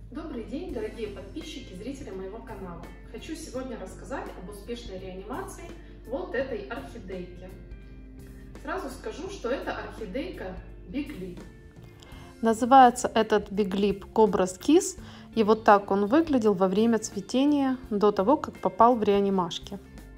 Добрый день, дорогие подписчики, зрители моего канала. Хочу сегодня рассказать об успешной реанимации вот этой орхидейки. Сразу скажу, что это орхидейка Big Lip. Называется этот Big Lip Cobras Kiss, и вот так он выглядел во время цветения, до того, как попал в реанимашки.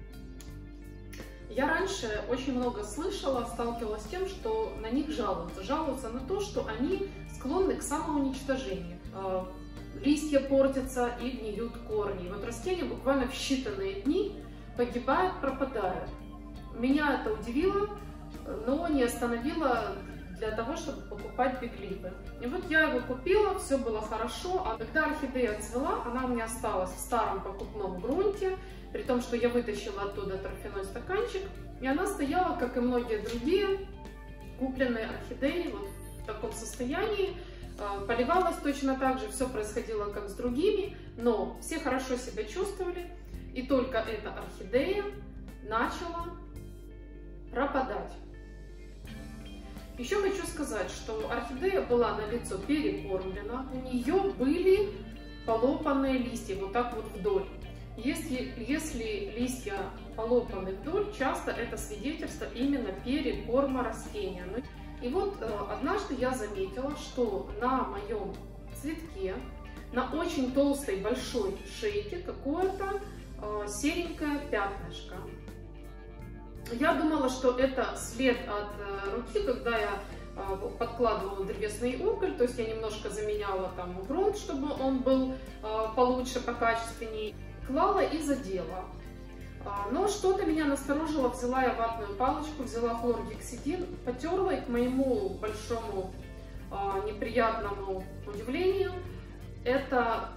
Я раньше очень много слышала, сталкивалась с тем, что на них жалуются. Жалуются на то, что они склонны к самоуничтожению. Листья портятся и гниют корни. И вот растения буквально в считанные дни погибают, пропадают. Меня это удивило, но не остановило для того, чтобы покупать биглипы. И вот я его купила, все было хорошо, а когда орхидея отцвела, она у меня осталась в старом покупном грунте, при том, что я вытащила оттуда торфяной стаканчик, и она стояла, как и многие другие купленные орхидеи, вот в таком состоянии. Поливалась точно так же, все происходило как с другими, но все хорошо себя чувствовали, и только эта орхидея начала пропадать. Еще хочу сказать, что орхидея была на лицо перекормлена, у нее были полопанные листья, вот так вот вдоль. Если листья полопаны вдоль, часто это свидетельство именно перекорма растения. И вот однажды я заметила, что на моем цветке, на очень толстой большой шейке какое-то серенькое пятнышко. Я думала, что это след от руки, когда я подкладывала древесный уголь, то есть я немножко заменяла там грунт, чтобы он был получше, покачественнее, клала и задела. Но что-то меня насторожило, взяла я ватную палочку, взяла хлоргексидин, потерла, и к моему большому неприятному удивлению, эта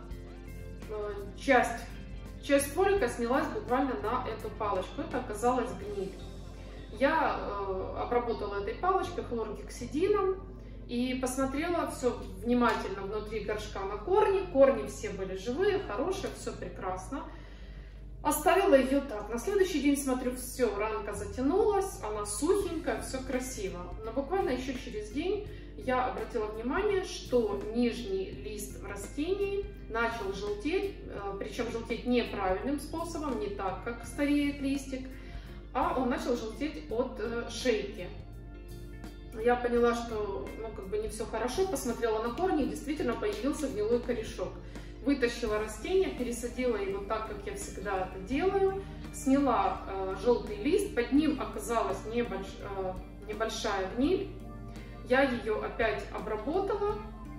часть фолика снялась буквально на эту палочку. Это оказалась гниль. Я обработала этой палочкой хлоргексидином и посмотрела все внимательно внутри горшка на корни. Корни все были живые, хорошие, все прекрасно. Оставила ее так. На следующий день смотрю, все, ранка затянулась, она сухенькая, все красиво. Но буквально еще через день я обратила внимание, что нижний лист в растении начал желтеть, причем желтеть неправильным способом, не так, как стареет листик, а он начал желтеть от шейки. Я поняла, что не все хорошо, посмотрела на корни, и действительно появился гнилой корешок. Вытащила растение, пересадила его так, как я всегда это делаю, сняла желтый лист, под ним оказалась небольшая гниль. Я ее опять обработала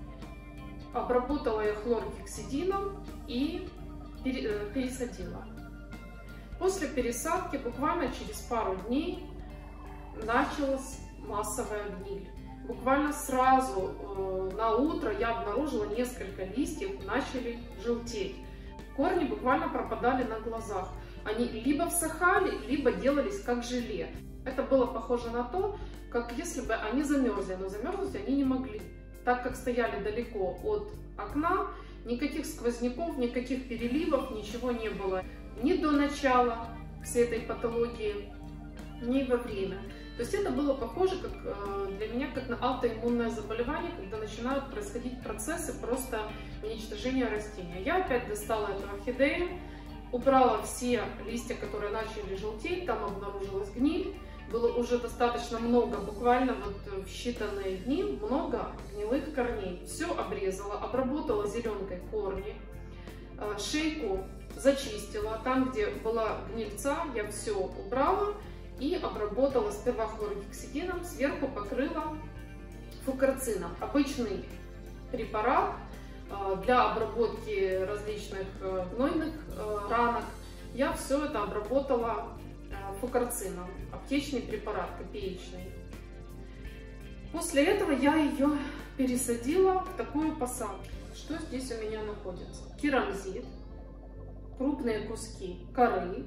ее хлоргексидином и пересадила. После пересадки буквально через пару дней началась массовая гниль. Буквально сразу на утро я обнаружила несколько листьев, начали желтеть. Корни буквально пропадали на глазах. Они либо всыхали, либо делались как желе. Это было похоже на то, как если бы они замерзли, но замерзнуть они не могли. Так как стояли далеко от окна, никаких сквозняков, никаких переливов, ничего не было. Ни до начала всей этой патологии, ни во время. То есть это было похоже для меня как на аутоиммунное заболевание, когда начинают происходить процессы просто уничтожения растения. Я опять достала эту орхидею, убрала все листья, которые начали желтеть, там обнаружилась гниль. Было уже достаточно много, буквально вот в считанные дни, много гнилых корней. Все обрезала, обработала зеленкой корни, шейку зачистила. Там, где была гнильца, я все убрала и обработала сперва хлоргексидином, сверху покрыла фукарцином. Обычный препарат для обработки различных гнойных ранок. Я все это обработала фукарцином, аптечный препарат, копеечный. После этого я ее пересадила в такую посадку. Что здесь у меня находится? Керамзит, крупные куски коры,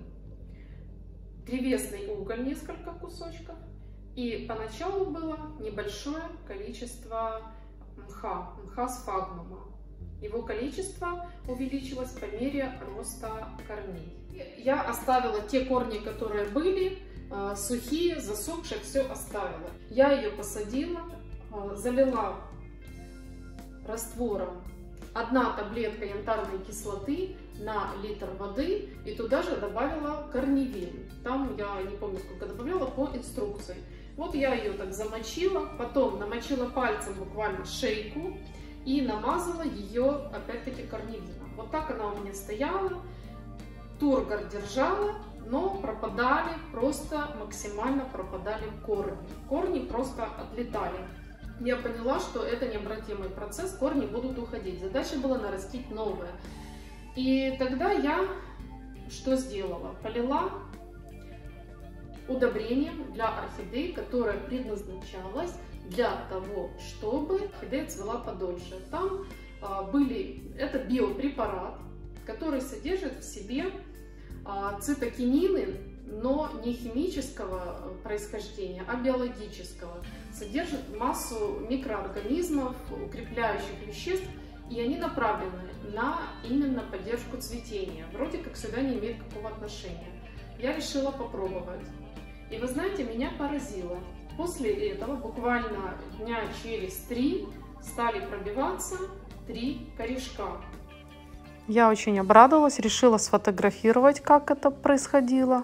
древесный уголь, несколько кусочков, и поначалу было небольшое количество мха сфагнума. Его количество увеличилось по мере роста корней. Я оставила те корни, которые были сухие, засохшие, все оставила. Я ее посадила, залила раствором 1 таблетка янтарной кислоты на литр воды и туда же добавила корневин. Там я не помню, сколько добавляла, по инструкции. Вот я ее так замочила, потом намочила пальцем буквально шейку и намазала ее опять-таки корневином. Вот так она у меня стояла, тургор держала, но пропадали, просто максимально пропадали корни. Корни просто отлетали. Я поняла, что это необратимый процесс, корни будут уходить. Задача была нарастить новое. И тогда я что сделала? Полила удобрением для орхидей, которое предназначалось для того, чтобы орхидея цвела подольше. Там это биопрепарат, который содержит в себе цитокинины, но не химического происхождения, а биологического. Содержит массу микроорганизмов, укрепляющих веществ, и они направлены на именно поддержку цветения. Вроде как сюда не имеет какого отношения. Я решила попробовать. И вы знаете, меня поразило. После этого буквально дня через 3 стали пробиваться 3 корешка. Я очень обрадовалась, решила сфотографировать, как это происходило.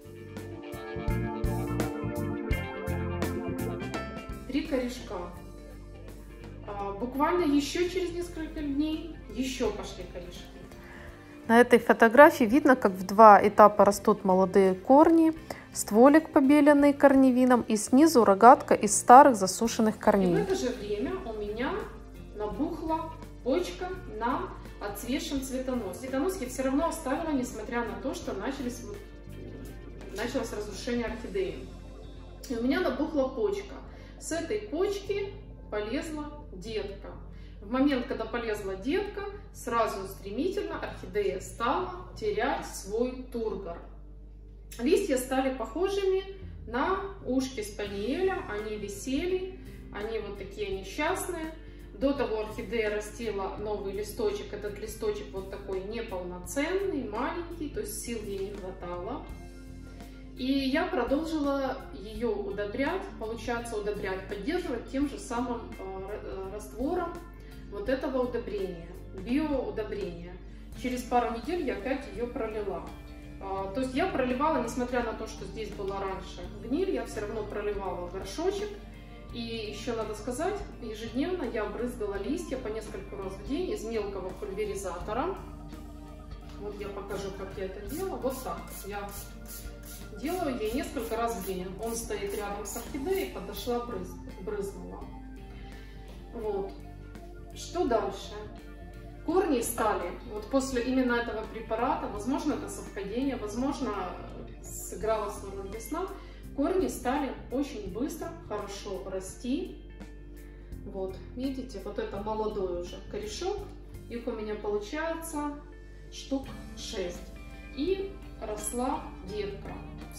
3 корешка. Буквально еще через несколько дней еще пошли корешки. На этой фотографии видно, как в 2 этапа растут молодые корни, стволик, побеленный корневином, и снизу рогатка из старых засушенных корней. И в это же время у меня набухла почка на отцветшем цветоносе. Цветонос я все равно оставила, несмотря на то, что началось разрушение орхидеи. И у меня набухла почка. С этой почки полезла детка. В момент, когда полезла детка, сразу стремительно орхидея стала терять свой тургор. Листья стали похожими на ушки спаниеля, они висели, они вот такие несчастные. До того орхидея растила новый листочек, этот листочек вот такой неполноценный, маленький, то есть сил ей не хватало. И я продолжила ее удобрять, поддерживать тем же самым раствором вот этого удобрения, биоудобрения. Через пару недель я опять ее пролила. То есть я проливала, несмотря на то, что здесь была раньше гниль, я все равно проливала в горшочек. И еще надо сказать, ежедневно я брызгала листья по несколько раз в день из мелкого пульверизатора. Вот я покажу, как я это делала. Вот так я делаю ей несколько раз в день. Он стоит рядом с орхидеей, подошла, брызнула. Вот. Что дальше? Корни стали, вот после именно этого препарата, возможно, это совпадение, возможно, сыграла свою роль весна, корни стали очень быстро, хорошо расти. Вот, видите, вот это молодой уже корешок, их у меня получается штук 6. И росла детка.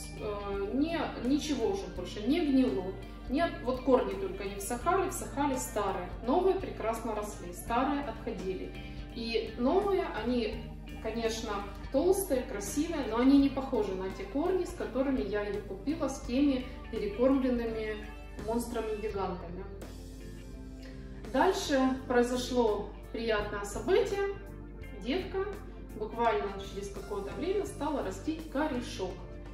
Ничего уже больше не гнило. Нет, вот корни только не всахали старые. Новые прекрасно росли, старые отходили. И новые, они, конечно, толстые, красивые, но они не похожи на те корни, с которыми я ее купила, с теми перекормленными монстрами-гигантами. Дальше произошло приятное событие. Детка буквально через какое-то время стала растить корешок.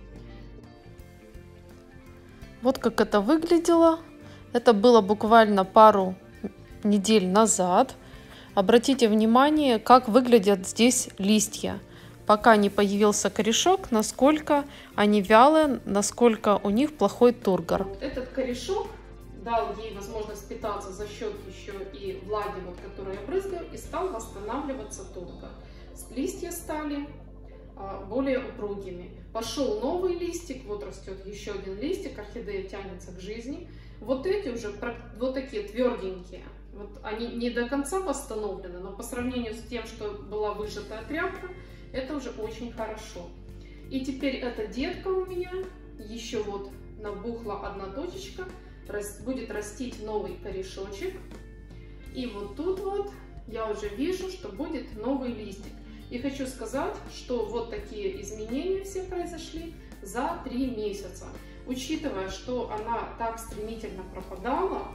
Вот как это выглядело. Это было буквально пару недель назад. Обратите внимание, как выглядят здесь листья. Пока не появился корешок, насколько они вялые, насколько у них плохой тургор. Этот корешок дал ей возможность питаться за счет еще и влаги, вот, которую я брызгаю, и стал восстанавливаться тургор. Листья стали более упругими. Пошел новый листик, вот растет еще один листик, орхидея тянется к жизни. Вот эти уже вот такие тверденькие. Вот они не до конца восстановлены, но по сравнению с тем, что была выжатая тряпка, это уже очень хорошо. И теперь эта детка у меня еще вот набухла одна точечка, будет растить новый корешочек. И вот тут вот я уже вижу, что будет новый листик. И хочу сказать, что вот такие изменения все произошли за 3 месяца. Учитывая, что она так стремительно пропадала,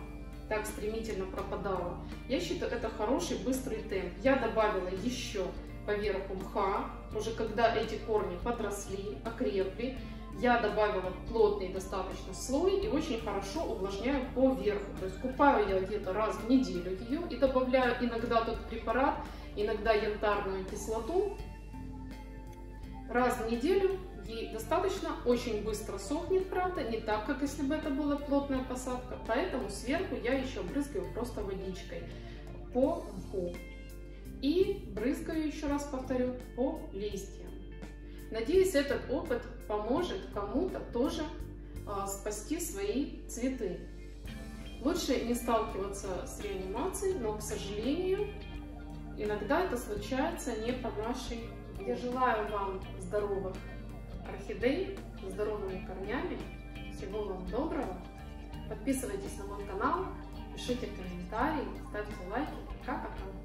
так стремительно пропадала. Я считаю, это хороший быстрый темп. Я добавила еще поверху мха, уже когда эти корни подросли, окрепли, я добавила плотный достаточно слой и очень хорошо увлажняю по верху. То есть купаю я где-то раз в неделю ее и добавляю иногда тот препарат, иногда янтарную кислоту. Раз в неделю ей достаточно, очень быстро сохнет, правда, не так, как если бы это была плотная посадка. Поэтому сверху я еще брызгаю просто водичкой по мху. И брызгаю, еще раз повторю, по листьям. Надеюсь, этот опыт поможет кому-то тоже спасти свои цветы. Лучше не сталкиваться с реанимацией, но, к сожалению, иногда это случается не по нашей. Я желаю вам здоровых орхидей, с здоровыми корнями. Всего вам доброго. Подписывайтесь на мой канал, пишите комментарии, ставьте лайки. Пока-пока.